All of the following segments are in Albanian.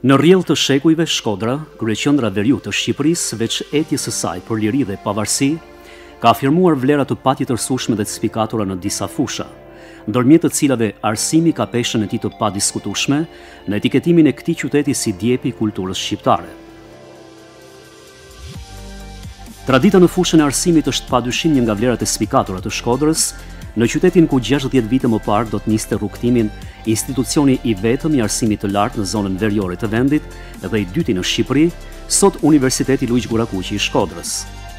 Në rrjedhë të shekujve, Shkodra, kryeqendra veriu të Shqipërisë, veç etjes së saj për liri dhe pavarësi, ka afirmuar vlera të patjetërsueshme dhe të spikatura në disa fusha, ndërmjet të cilave arsimi ka peshën e tij të padiskutueshme në etiketimin e këtij qyteti si djepi i kulturës shqiptare. Tradita në fushën e arsimit është padyshim një nga vlerat e spikatura të Shkodrës, në qytetin ku 60 vite më parë do të niste rrugtimin institucioni i vetëm i arsimit të lartë në zonën veriore të vendit dhe i dyti në Shqipëri, sot Universiteti Luiq Gurakuqi i Shkodrës.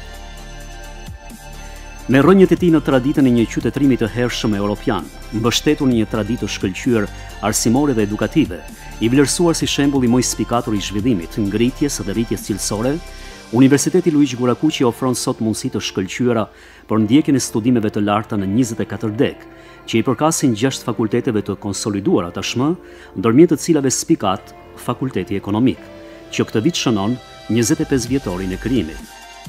Me rrënjët e tij në traditën e një qytetërimi të hershëm europian, mbështetur në një traditë të shkëlqyer arsimore dhe edukative, i vlerësuar si shembull i më i spikatur i zhvillimit, ngritjes dhe rritjes cilësore, Universiteti Luiq Gurakuqi ofron sot mundësi të shkëlqyera për ndjekjen e studimeve të larta në 24 deg, që i përkasin 6 fakulteteve të konsoliduara tashmë, ndërmjet të cilave spikat Fakulteti Ekonomik, që këtë vit shënon 25 vjetorin e krijimit.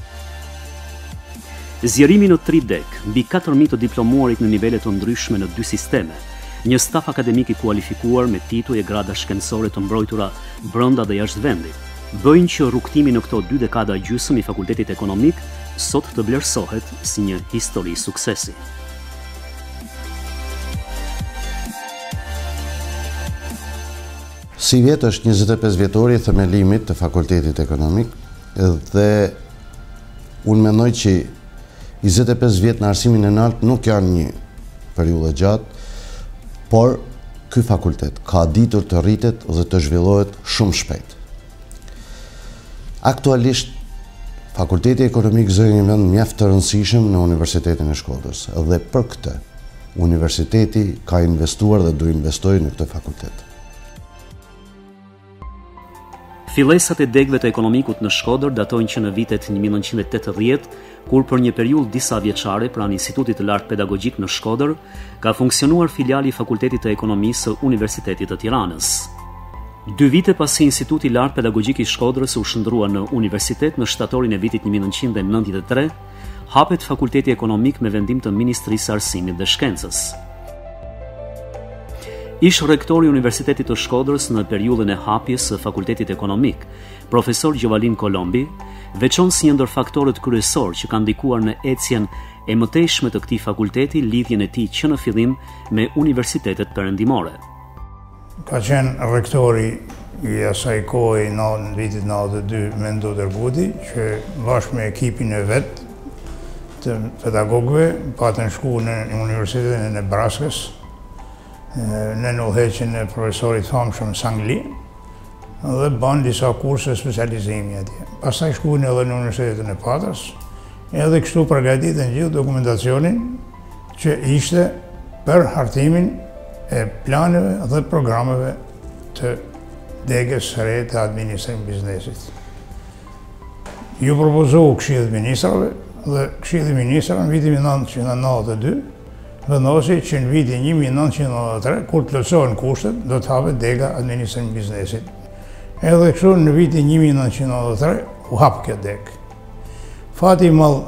Zjerimi në 3 deg, mbi 4.000 të diplomuarit në nivele të ndryshme në 2 sisteme, një staf akademik i kualifikuar me tituj e grada shkencore të mbrojtura brenda dhe jashtë vendit, bëjnë që rrugtimi në këto 2 dekada gjysmë i Fakultetit Ekonomik sot të vlerësohet si një histori suksesi. Si vjet është 25 vjetori i themelimit të Fakultetit Ekonomik dhe unë mendoj që 25 vjet në arsimin e lartë nuk janë një periudhë gjatë, por ky fakultet ka ditur të rritet dhe të zhvillohet shumë shpejt. Aktualisht, Fakulteti Ekonomik zë një vend mjaft të rëndësishëm në Universitetin e Shkodrës dhe për këtë, Universiteti ka investuar dhe do investojë në këtë fakultet. Fillesat e degëve të ekonomikut në Shkodër datojnë që në vitet 1980, kur për një periudhë disa vjeçare pranë Institutit të Lartë Pedagogjik në Shkodër, ka funksionuar filiali i Fakultetit të Ekonomisë së Universitetit të Tiranës. 2 vite pasi Instituti i Lartë Pedagogjik i Shkodrës u shndrua në universitet në shtatorin e vitit 1993, hapet Fakulteti Ekonomik me vendim të Ministrisë së Arsimit dhe Shkencës. Ish rektori i Universitetit të Shkodrës në periudhën e hapjes së Fakultetit Ekonomik, profesor Gjovalin Kolombi, veçon si një ndër faktorët kryesor që kanë ndikuar në ecjen e mëtejshme të këtij fakulteti lidhjen e tij që në fillim me universitetet perëndimore. Ka qenë rektori i asaj kohë në vitit 92 Mendo Dërguti, që bashkë me ekipin e vetë të pedagogëve patën shku në Universitetin e Nebraskës, në udhëheqjen e profesorit famshëm Sangli, dhe banë disa kurse specializimi atje. Pastaj shkuën edhe në Universitetin e Patrës, edhe kështu përgatitën gjithë dokumentacionin që ishte për hartimin e planeve dhe programeve të degës së re të administrimit biznesit. Ju propozohu Këshillit Ministrave dhe Këshilli i Ministrave në vitin 1992 vendosi që në vitin 1993, kur të plotësohen kushtet, do të hapet dega administrimit biznesit. Edhe kështu në vitin 1993 u hap kjo degë. Fati i madh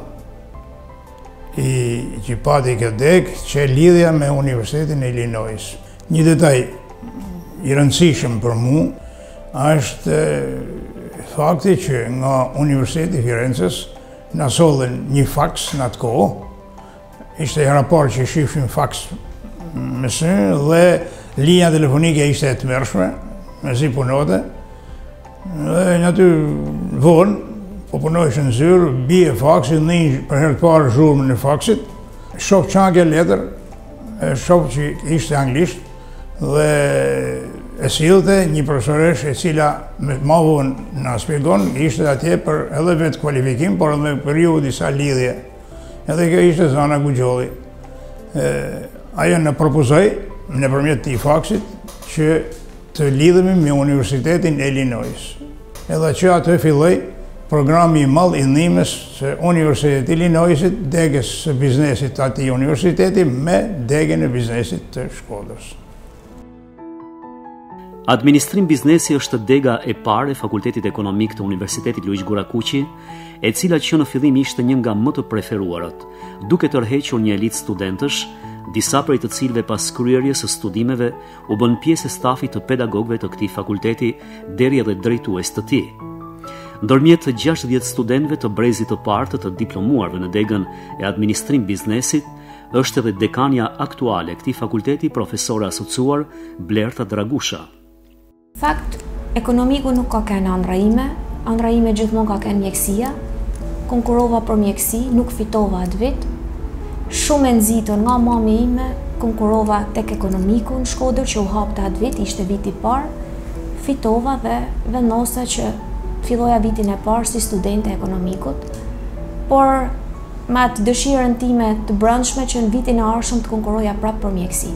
që pati këtë degë që lidhja me Universitetin e Illinois. Një detaj i rëndësishëm për mu është fakti që nga Universiteti i Firenzës na sollën një faks në atë kohë. Ishte hera parë që shifshin faks me sy dhe linja telefonike ishte e tmerrshme, me si punote. Dhe në aty vonë po punojshë në zyrë, bie faksit, një për herë të parë zhurmën e faksit, shoh çanke letër, shoh që ishte anglisht, dhe e sillte një profesoresh e cila ma vonë na shpjegon, ishte atje për edhe vetë kualifikim, por edhe për ju disa lidhje. Edhe kjo ishte Zana Gugjolli. Ajo në propozoi, nëpërmjet këtij faksit, që të lidhemi me Universitetin e Illinois. Edhe që atë filloi programi i madh i ndihmës së Universitetit të Illinoisit, degës së biznesit të atij universiteti me degën e biznesit të Shkodrës. Administrim biznesi është dega e parë e Fakultetit Ekonomik të Universitetit Luiq Gurakuqi, e cila që në fillim ishte një nga më të preferuarat, duke tërhequr një elitë studentësh disa prej të cilëve pas kryerjes së studimeve u bën pjesë e stafit të pedagogëve të këtij fakulteti deri edhe drejtues të tij. Ndërmjet 60 studentëve të brezit të parë të diplomuarve në degën e administrim biznesit, është edhe dekania aktuale e këtij fakulteti, profesore asociuar Blerta Dragusha. Fakt, ekonomiku nuk ka kënë ëndra ime gjithmonë ka kënë mjekësia, konkurova për mjekësi, nuk fitova atë vit, shumë e nxitën nga mami ime, konkurova tek ekonomiku në Shkodër që u hapte atë vit, ishte viti i parë, fitova dhe vendosa që filloja vitin e parë si studente e ekonomikut, por me atë dëshirën time të brendshme që në vitin e ardhshëm të konkuroja prapë për mjekësi.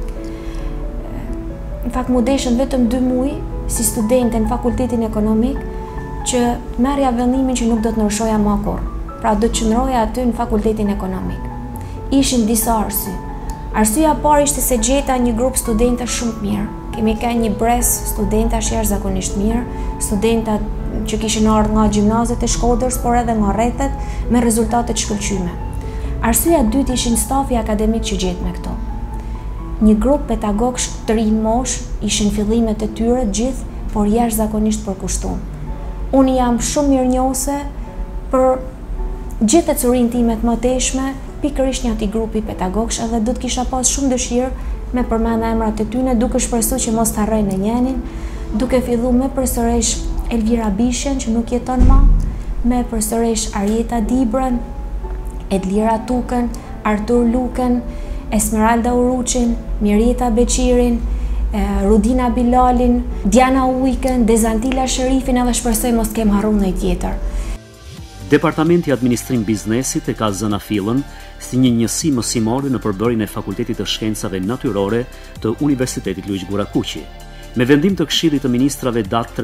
Në fakt mu deshën vetëm 2 muaj si studente në fakultetin ekonomik që merrja vendimin që nuk do të ndryshoja më kurrë. Pra do të qëndroja aty në fakultetin ekonomik. Ishin disa arsye. Arsyeja e parë ishte se gjeta një grup studenta shumë të mirë. Kemi ka një brez studentash jashtëzakonisht mirë, studenta që kishin ardhur nga gjimnazet e Shkodrës, por edhe nga rrethet me rezultate të shkëlqyme. Arsyeja e dytë ishin stafi akademik që gjet me këto. Një grup pedagogësh të rinj mosh ishin fillimet e tyre gjithë, por jashtëzakonisht përkushtuar. Unë jam shumë mirënjohëse për gjithë të curin timet më teshme, pikërisht një ati grupi pedagogësh, edhe do të kisha pas shumë dëshirë me përmenda emrat e tyne, duke shpresu që mos të arrej në njenin, duke fillu me përsëresh Elvira Bishen, që nuk jeton ma, me përsëresh Arjeta Dibren, Edlira Tukën, Artur Lukën, Esmeralda Uruqin, Mirjeta Beqirin, Rudina Bilalin, Diana Ujken, Dezantila Sherifin, edhe shpresoj mos kem harruar ndonjë tjetër. Departamenti Administrim Biznesit e ka zënë fillën si një njësi mësimore në përbërjen e Fakultetit të Shkencave Natyrore të Universitetit Luiq Gurakuqi. Me vendim të Këshillit të Ministrave datë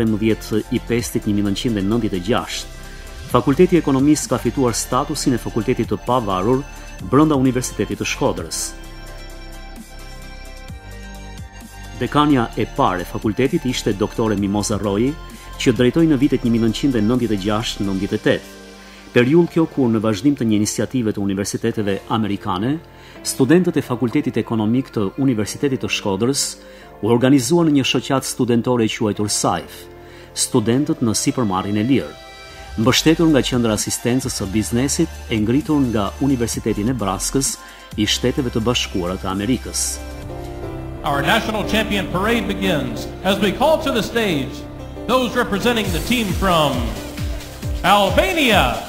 13/5/1996, Fakulteti i Ekonomisë ka fituar statusin e fakultetit të pavarur brenda Universitetit të Shkodrës. Dekania e parë e fakultetit ishte doktore Mimoza Roji, që drejtoi në vitet 1996-98. Periudhë kjo kur në vazhdim të një iniciative të universiteteve amerikane, studentët e Fakultetit Ekonomik të Universitetit të Shkodrës u organizuan në një shoqatë studentore e quajtur SAIF, studentët në sipërmarrjen e lirë, mbështetur nga Qendra Asistencës së Biznesit e ngritur nga Universiteti i Nebraskës i Shteteve të Bashkuara të Amerikës. Our national champion parade begins as we call to the stage those representing the team from Albania,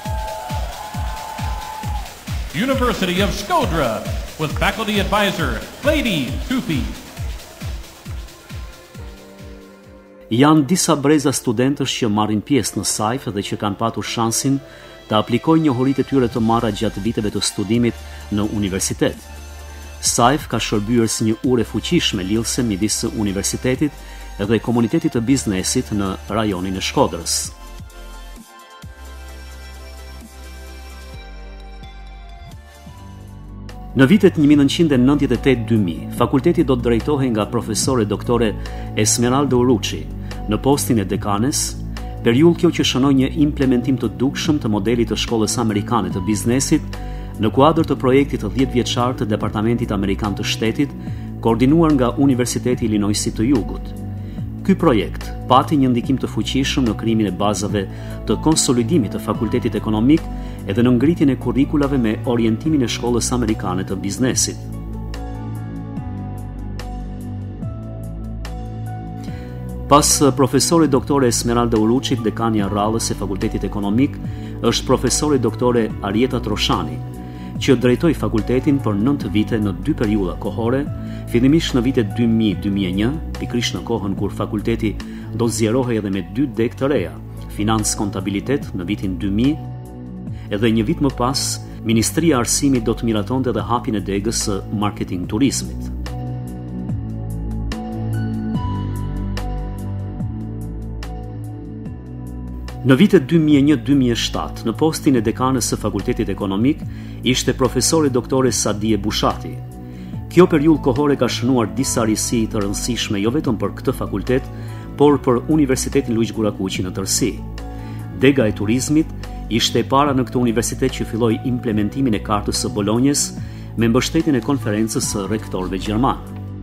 University of Shkodra, with faculty advisor Lady Tufi. Janë disa breza studentësh që marrin pjesë në SAIF dhe që kanë patur shansin të aplikojnë njohuritë e tyre të marra gjatë viteve të studimit në universitet. SAIF ka shërbyer si një urë fuqishme lidhëse midis universitetit dhe komunitetit të biznesit në rajonin e Shkodrës. Në vitet 1998-2000, fakulteti do të drejtohej nga profesore doktore Esmeralda Uruqi në postin e dekanes, periudhë kjo që shënoi një implementim të dukshëm të modelit të shkollës amerikane të biznesit në kuadër të projektit të 10 vjeçar të Departamentit Amerikan të Shtetit, koordinuar nga Universiteti i Illinoisit të Jugut. Ky projekt pati një ndikim të fuqishëm në krijimin e bazave të konsolidimit të Fakultetit Ekonomik edhe në ngritjen e kurrikulave me orientimin e shkollës amerikane të biznesit. Pas profesori doktore Esmeralda Uruqit, dekania rrallës e Fakultetit Ekonomik, është profesori doktore Arjeta Troshani, që drejtoi fakultetin për 9 vite në 2 periudha kohore, fillimisht në vitet 2000-2001, pikërisht në kohën kur fakulteti do zgjerohej edhe me 2 deg të reja, financë kontabilitet në vitin 2000, edhe një vit më pas, Ministria e Arsimit do të miratonte edhe hapjen e degës së marketing turizmit. Në vitet 2001-2007, në postin e dekanës së Fakultetit Ekonomik, ishte profesori doktore Sadie Bushati. Kjo periudhë kohore ka shënuar disa risi të rëndësishme jo vetëm për këtë fakultet, por për Universitetin Luiq Gurakuqi në tërësi. Dega e turizmit ishte e para në këtë universitet që filloi implementimin e kartës së Bolonjës me mbështetjen e konferencës së rektorëve gjerman.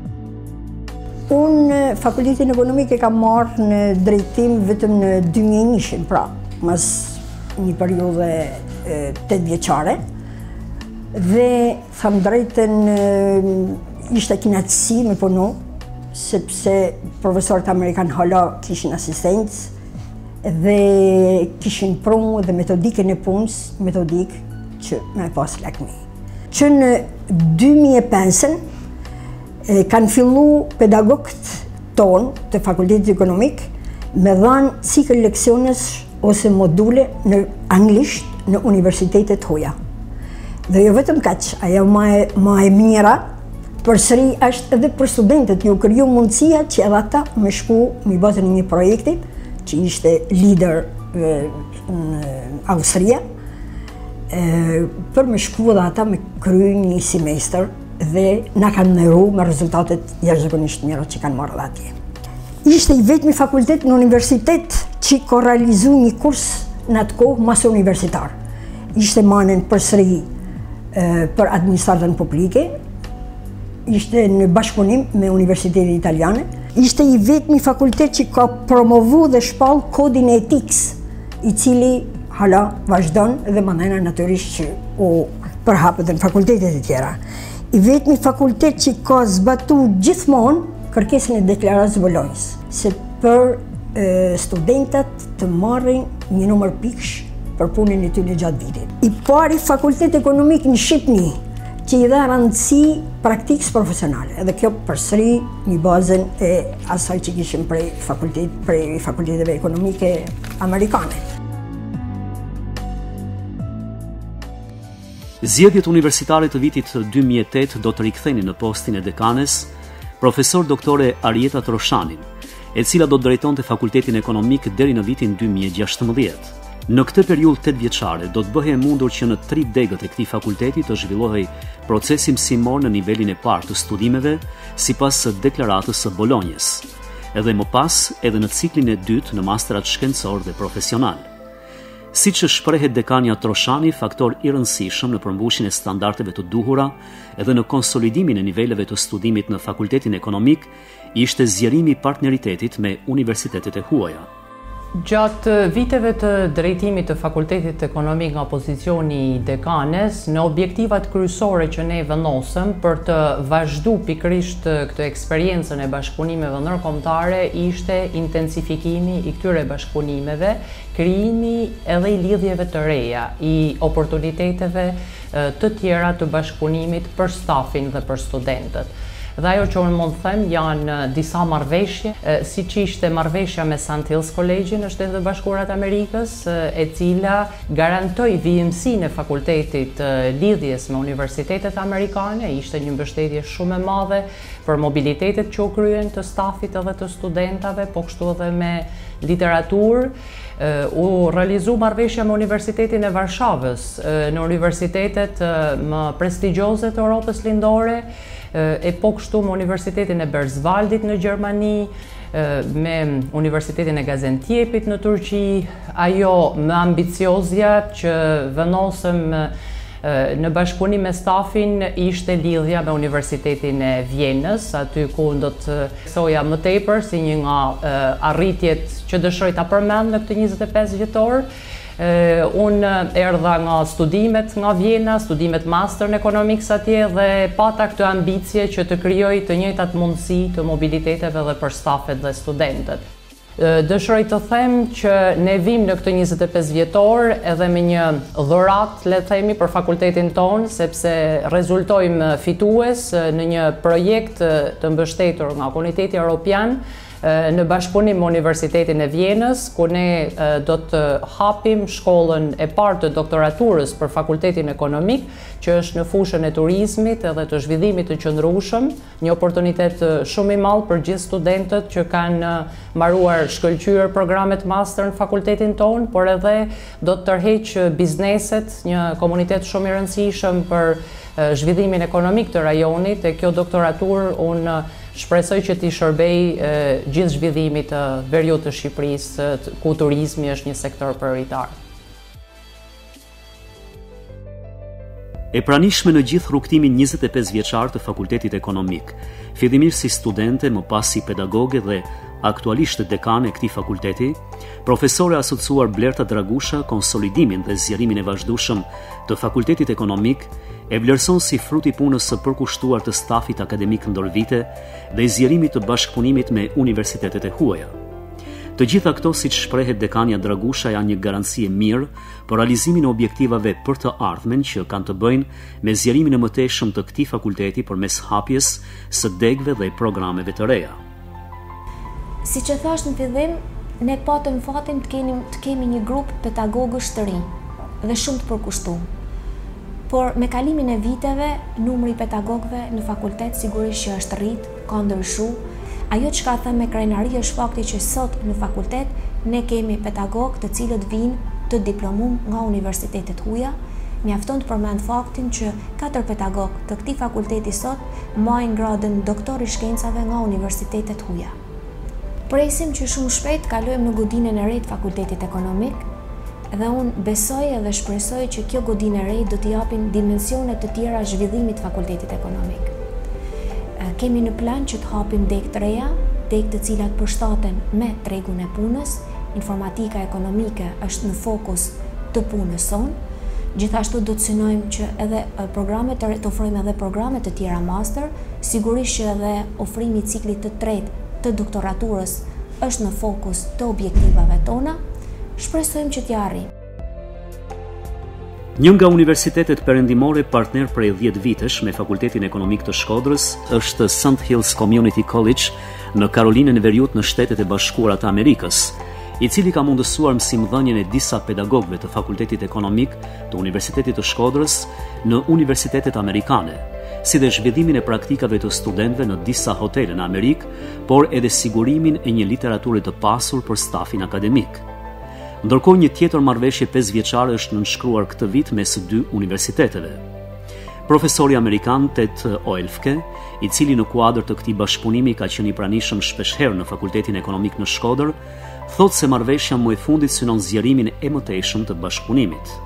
Unë fakultetin ekonomik e kam marrë në drejtim vetëm në 2001, pra, mas një periudhe 8 vjeçare, dhe tham drejtën ishte kënaqësi me punu, sepse profesorët amerikanë hala kishin asistencë dhe kishin prunë dhe metodikën e punës, metodik që me pas lakmi. Që në 2005 kanë fillu pedagogët tonë të fakultetit ekonomik me dhanë cikël leksionesh ose module në anglisht në universitetet hoja. Dhe jo vetëm kaq, ajo ma e mira përsëri është edhe për studentët, ju kriju mundësia që edhe ata me shku me bazën e një projekti që ishte lider në Austria, për me shku dhe ata me kryu një semestër dhe na kanë nëru me rezultatet jashtëzakonisht mira që kanë marrë dhe atje. Ishte i vetmi fakultet në universitet që ka realizu një kurs në atë kohë mas universitar. Ishte manen përsëri për administratën publike, ishte në bashkëpunim me Universitetin Italiane, ishte i vetmi fakultet që ka promovu dhe shpall kodin e etikës, i cili hala vazhdon dhe mandena natyrisht që u përhapet në fakultetet e tjera. I vetmi fakultet që ka zbatu gjithmonë kërkesën e deklaratës Bolonjës, se për studentat të marrin një numër pikësh për punën e tyre gjatë vitit. I pari fakultet ekonomik në Shqipëni që i dha rëndësi praktikës profesionale, edhe kjo përsëri një bazën e asaj që kishim prej fakulteteve ekonomike amerikane. Zgjedhjet universitare të vitit 2008 do të riktheni në postin e dekanes profesor doktore Arieta Troshanin, e cila do të drejtonte Fakultetin Ekonomik deri në vitin 2016. Në këtë periudhë 8 vjeçare do të bëhej e mundur që në 3 degët e këtij fakulteti të zhvillohej procesi mësimor në nivelin e parë të studimeve sipas së deklaratës së Bolonjës, edhe më pas edhe në ciklin e dytë në masterat shkencor dhe profesional. Siç shprehet dekania Troshani, faktor i rëndësishëm në përmbushjen e standardeve të duhura edhe në konsolidimin e niveleve të studimit në Fakultetin Ekonomik ishte zgjerimi i partneritetit me universitetet e huaja. Gjatë viteve të drejtimit të Fakultetit Ekonomik nga pozicioni i dekanes, në objektivat kryesore që ne vendosëm për të vazhdu pikërisht këtë eksperiencën e bashkëpunimeve ndërkombëtare ishte intensifikimi i këtyre bashkëpunimeve, krijimi edhe i lidhjeve të reja, i oportuniteteve të tjera të bashkëpunimit për stafin dhe për studentët. Dhe ajo që unë mund të them janë disa marrëveshje, si që ishte marrëveshja me St. Hills College në Shtetet e Bashkuara të Amerikës, e cila garantoi vijimsinë e fakultetit lidhjes me universitetet amerikane, ishte një mbështetje shumë e madhe për mobilitetet që u kryen të stafit edhe të studentave, po kështu edhe me literaturë. U realizu marrëveshja me Universitetin e Varshavës, në universitetet më prestigjioze të Europës Lindore, e po kështu me Universitetin e Berzvaldit në Gjermani, me Universitetin e Gaziantepit në Turqi, ajo më ambiciozja që vendosëm në bashkëpunim me stafin ishte lidhja me Universitetin e Vjenës, aty ku do të thoja më tepër si një nga arritjet që dëshiroj ta përmend në këtë 25 vjetor. Unë erdha nga studimet nga Vjena, studimet master në ekonomikës atje dhe pata këtë ambicje që të krijoj të njëjtat mundësi të mobiliteteve dhe për stafet dhe studentët. Dëshiroj të them që ne vim në këtë 25 vjetor edhe me një dhuratë, le të themi, për fakultetin tonë, sepse rezultojmë fitues në një projekt të mbështetur nga Komuniteti Evropian në bashkëpunim me Universitetin e Vjenës, ku ne do të hapim shkollën e parë të doktoraturës për Fakultetin Ekonomik, që është në fushën e turizmit edhe të zhvillimit të qëndrueshëm, një oportunitet shumë i madh për gjithë studentët që kanë mbaruar shkëlqyer programet master në fakultetin tonë, por edhe do të tërheqë bizneset, një komunitet shumë i rëndësishëm për zhvillimin ekonomik të rajonit, e kjo doktoraturë unë shpresoj që t'i shërbej gjithë zhvillimit të veriut të Shqipërisë, ku turizmi është një sektor prioritar. E pranishme në gjithë rrugtimin 25 vjeçar të Fakultetit Ekonomik, fillimisht si studente, më pas si pedagoge dhe aktualisht dekane e këtij fakulteti, profesore asociuar Blerta Dragusha konsolidimin dhe zgjerimin e vazhdueshëm të Fakultetit Ekonomik e vlerëson si frut i punës së përkushtuar të stafit akademik ndër vite dhe i zgjerimit të bashkëpunimit me universitetet e huaja. Të gjitha këto, siç shprehet dekania Dragusha, janë një garanci e mirë për realizimin e objektivave për të ardhmen që kanë të bëjnë me zgjerimin e mëtejshëm të këtij fakulteti përmes hapjes së degëve dhe programeve të reja. Siç e thash në fillim, ne patëm fatin të kemi një grup pedagogësh të rinj dhe shumë të përkushtuar. Por me kalimin e viteve, numri i pedagogëve në fakultet sigurisht që është rrit, ka ndryshu. Ajo që ka thënë me krenari është fakti që sot në fakultet ne kemi pedagogë të cilët vinë të diplomum nga universitetet huaja. Mjafton të përmend faktin që 4 pedagogë të këtij fakulteti sot marrin gradën doktor i shkencave nga universitetet huaja. Presim që shumë shpejt kalojmë në godinën e re të Fakultetit Ekonomik dhe unë besoj edhe shpresoj që kjo godinë e re do t'i japin dimensione të tjera zhvillimit të Fakultetit Ekonomik. Kemi në plan që të hapim degë të reja, degë të cilat përshtaten me tregun e punës, informatika ekonomike është në fokus të punës sonë. Gjithashtu do të synojmë që edhe të ofrojmë edhe programe të tjera master, sigurisht që edhe ofrimi i ciklit të tretë të doktoraturës është në fokus të objektivave tona. Shpresojmë që t'ja arrijmë. Një nga universitetet perëndimore partner prej 10 vitesh me Fakultetin Ekonomik të Shkodrës është St. Hills Community College në Karolinën e Veriut në Shtetet e Bashkuara të Amerikës, i cili ka mundësuar mësimdhënien e disa pedagogëve të Fakultetit Ekonomik të Universitetit të Shkodrës në universitetet amerikane, si dhe zhvillimin e praktikave të studentëve në disa hotele në Amerikë, por edhe sigurimin e një literature të pasur për stafin akademik. Ndërkohë një tjetër marrëveshje 5 vjeçare është nënshkruar këtë vit mes 2 universiteteve. Profesori amerikan Ted Oelfke, i cili në kuadër të këtij bashkëpunimi ka qenë i pranishëm shpeshherë në Fakultetin Ekonomik në Shkodër, thotë se marrëveshja më e fundit synon zgjerimin e mëtejshëm të bashkëpunimit.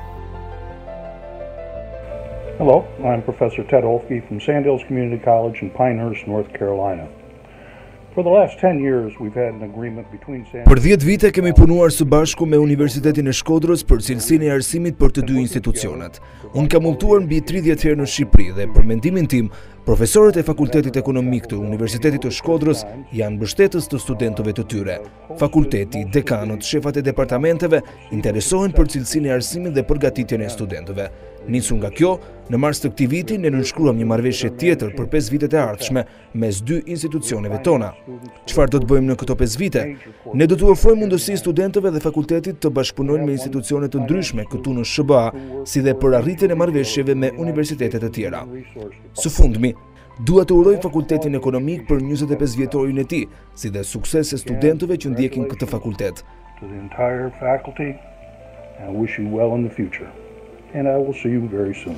Hello, I'm Professor Ted Oelfke from Sandhills Community College in Pinehurst, North Carolina. For the last 10 years, we've had an agreement between Sandhills. Për 10 vite kemi punuar së bashku me Universitetin e Shkodrës për cilësinë e arsimit për të dy institucionet. Unë kam udhëtuar mbi 30 herë në Shqipëri dhe për mendimin tim, profesorët e Fakultetit Ekonomik të Universitetit të Shkodrës janë mbështetës të studentëve të tyre. Fakulteti, dekanët, shefat e departamenteve interesohen për cilësinë e arsimit dhe përgatitjen e studentëve. Nisur nga kjo, në mars të këtij viti ne nënshkruam një marrëveshje tjetër për 5 vitet e ardhshme mes 2 institucioneve tona. Çfarë do të bëjmë në këto 5 vite? Ne do të ofrojmë mundësi studentëve dhe fakultetit të bashkëpunojnë me institucione të ndryshme këtu në SBA, si dhe për arritjen e marrëveshjeve me universitetet të tjera. Së fundmi, dua të uroj Fakultetin Ekonomik për 25 vjetorin e tij, si dhe sukses e studentëve që ndjekin këtë fakultet. To the entire faculty, and I wish you well in the future. And I will see you very soon.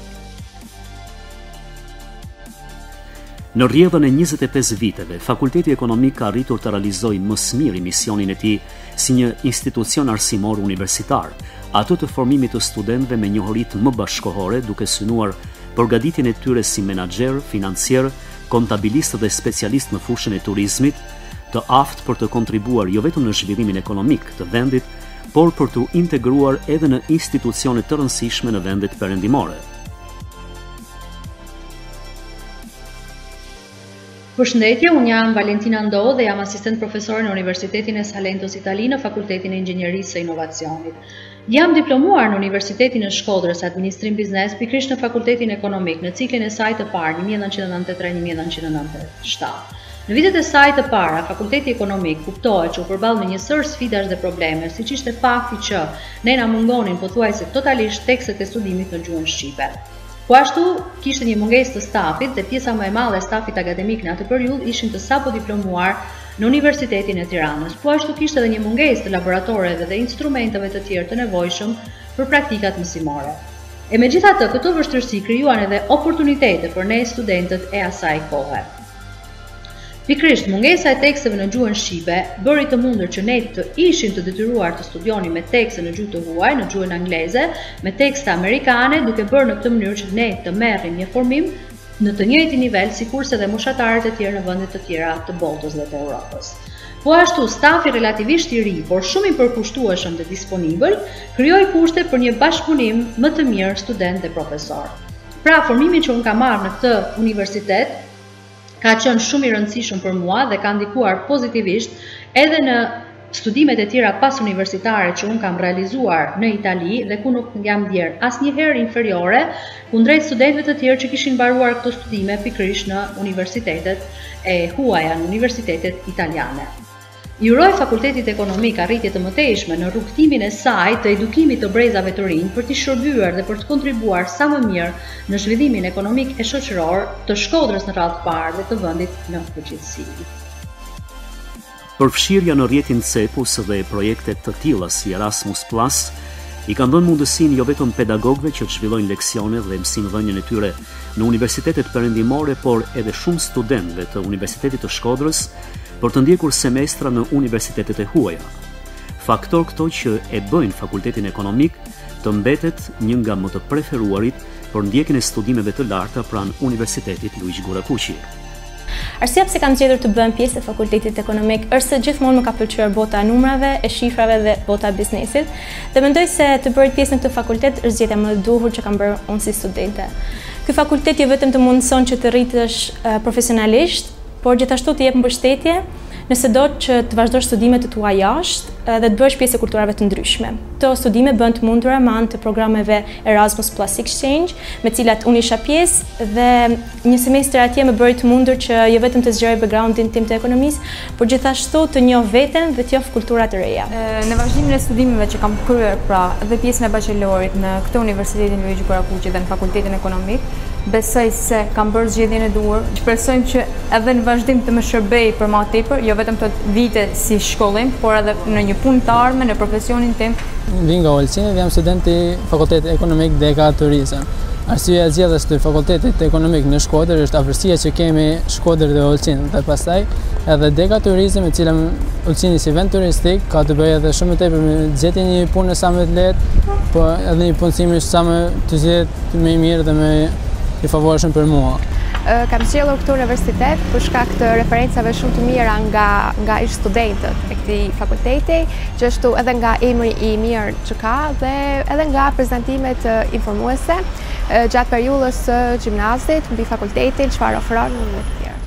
Në rrjedhën e 25 viteve, Fakulteti Ekonomik ka arritur të realizojë më së miri misionin e tij si një institucion arsimor universitar, ato të formimit të studentëve me njohuritë më bashkëkohore, duke synuar përgatitjen e tyre si menaxher, financier, kontabilist dhe specialist në fushën e turizmit, të aftë për të kontribuar jo vetëm në zhvillimin ekonomik të vendit, por për të integruar edhe në institucione të rëndësishme në vendet perëndimore. Përshëndetje, unë jam Valentina Ndo dhe jam asistent profesore në Universitetin e Salentos Itali në Fakultetin e Inxhinierisë së Inovacionit. Jam diplomuar në Universitetin e Shkodrës Administrim Biznes, pikërisht në Fakultetin Ekonomik, në ciklin e saj të parë 1993-1997. Në vitet e saj të para, Fakulteti Ekonomik kuptohet që u përball me një sër sfidash dhe probleme, siç ishte fakti që ne na mungonin pothuajse totalisht tekstet e studimit në gjuhën shqipe. Po ashtu, kishte një mungesë të stafit dhe pjesa më e madhe e stafit akademik në atë periudhë ishin të sapo diplomuar në Universitetin e Tiranës. Po ashtu kishte edhe një mungesë të laboratoreve dhe instrumenteve të tjerë të nevojshëm për praktikat mësimore. E megjithatë, këto vështirësi krijuan edhe oportunitete për ne studentët e asaj kohe. Pikërisht mungesa e teksteve në gjuhën shqipe bëri të mundur që ne të ishim të detyruar të studionim me tekste në gjuhë të huaj, në gjuhën angleze, me tekste amerikane, duke bërë në këtë mënyrë që ne të merrim një formim në të njëjtin nivel sikurse dhe moshatarët e tjerë në vende të tjera të botës dhe të Europës. Po ashtu, stafi relativisht i ri, por shumë i përkushtueshëm dhe disponibël, krijoi kushte për një bashkëpunim më të mirë student dhe profesor. Pra, formimi që unë kam marrë në këtë universitet ka qenë shumë i rëndësishëm për mua dhe ka ndikuar pozitivisht edhe në studimet e tjera pas universitare që unë kam realizuar në Itali dhe ku nuk jam ndjerë asnjëherë inferiore kundrejt studentëve të tjerë që kishin mbaruar këto studime pikërisht në universitetet e huaja, në universitetet italiane. I uroj Fakultetit Ekonomik arritje të mëtejshme në rrugtimin e saj të edukimit të brezave të rinj për t'i shërbyer dhe për të kontribuar sa më mirë në zhvillimin ekonomik e shoqëror të Shkodrës në radhë të parë dhe të vendit në përgjithësi. Përfshirja në rrjetin CEPUS dhe projekte të tilla si Erasmus Plus i kanë dhënë mundësinë jo vetëm pedagogëve që të zhvillojnë leksione dhe mësimdhënien e tyre në universitetet perëndimore, por edhe shumë studentëve të Universitetit të Shkodrës për të ndjekur semestra në universitetet e huaja. Faktor këto që e bëjnë Fakultetin Ekonomik të mbetet një nga më të preferuarit për ndjekjen e studimeve të larta pranë Universitetit Luigjë Gurakuqi. Arsyeja pse kam zgjedhur të bëhem pjesë e Fakultetit Ekonomik është se gjithmonë më ka pëlqyer bota e numrave, e shifrave dhe bota e biznesit, dhe mendoj se të bërit pjesë në këtë fakultet është zgjedhja më e duhur që kam bërë unë si studente. Ky fakultet jo vetëm të mundëson që të rritesh profesionalisht, por gjithashtu të jep mbështetje nëse do që të vazhdosh studimet të tua jashtë dhe të bësh pjesë e kulturave të ndryshme. Këto studime bën të mundura me anë të programeve Erasmus Plus Exchange, me cilat unë isha pjesë, dhe një semestër atje më bëri të mundur që jo vetëm të zgjeroj backgroundin tim të ekonomisë, por gjithashtu të njoh veten dhe të njoh kultura të reja. Në vazhdimin e studimeve që kam kryer, pra dhe pjesën e bachelorit në këtë Universitetin Luigjë Gurakuqi dhe në Fakultetin Ekonomik, besoj se kam bërë zgjedhjen e duhur. Shpresojmë që edhe në vazhdim të më shërbej për më tepër, jo vetëm të vite si shkollim, por edhe në një punë të ardhme në profesionin tim. Vin nga Olqin dhe jam student i Fakultetit Ekonomik dhe ka turizëm. Arsyeja e zgjedhjes të Fakultetit Ekonomik në Shkodër është afërsia që kemi Shkodër dhe Olqin, dhe pastaj edhe Deka Turizëm, e cila Olqini si vend turistik ka të bëjë edhe shumë tepër me gjetjen e një pune sa më të lehtë, po edhe një punësim sa më të zgjedhur më i mirë dhe më i favorshëm për mua. Kam zgjedhur këtë universitet për shkak të referencave shumë të mira nga ish studentët e këtij fakulteti, gjithashtu edhe nga emri i mirë që ka dhe edhe nga prezantimet informuese gjatë periudhës së gjimnazit mbi fakultetin, çfarë ofron dhe të tjerë.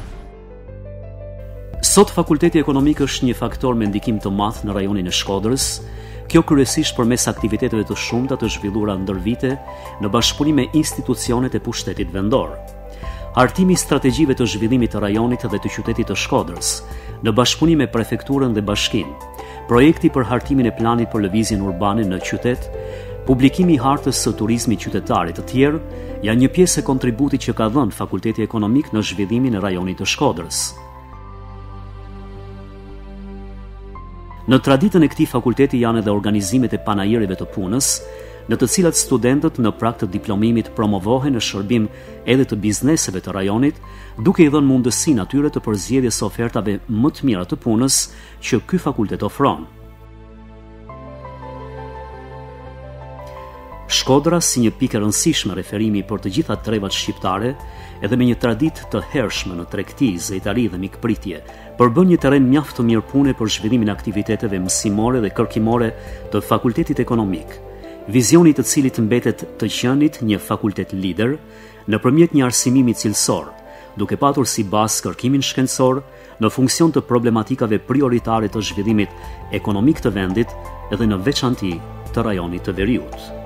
Sot Fakulteti Ekonomik është një faktor me ndikim të madh në rajonin e Shkodrës, kjo kryesisht përmes aktiviteteve të shumta të zhvilluara ndër vite në bashkëpunim me institucionet e pushtetit vendor. Hartimi i strategjive të zhvillimit të rajonit dhe të qytetit të Shkodrës, në bashkëpunim me prefekturën dhe bashkinë, projekti për hartimin e planit për lëvizjen urbane në qytet, publikimi i hartës së turizmit qytetarit të tjerë, janë një pjesë e kontributit që ka dhënë Fakulteti Ekonomik në zhvillimin e rajonit të Shkodrës. Në traditën e këtij fakulteti janë edhe organizimet e panajireve të punës, në të cilat studentët në prag të diplomimit promovohen në shërbim edhe të bizneseve të rajonit, duke i dhënë mundësinë atyre të përzgjedhjes së ofertave më të mira të punës që ky fakultet ofron. Shkodra si një pikë e rëndësishme referimi për të gjitha trevat shqiptare, edhe me një traditë të hershme në tregti, zejtari dhe mikpritje, përbën një terren mjaft të mirë pune për zhvillimin e aktiviteteve mësimore dhe kërkimore të Fakultetit Ekonomik, vizioni të cilit mbetet të qenit një fakultet lider nëpërmjet një arsimimi cilësor, duke patur si bazë kërkimin shkencor në funksion të problematikave prioritare të zhvillimit ekonomik të vendit edhe në veçanti të rajonit të Veriut.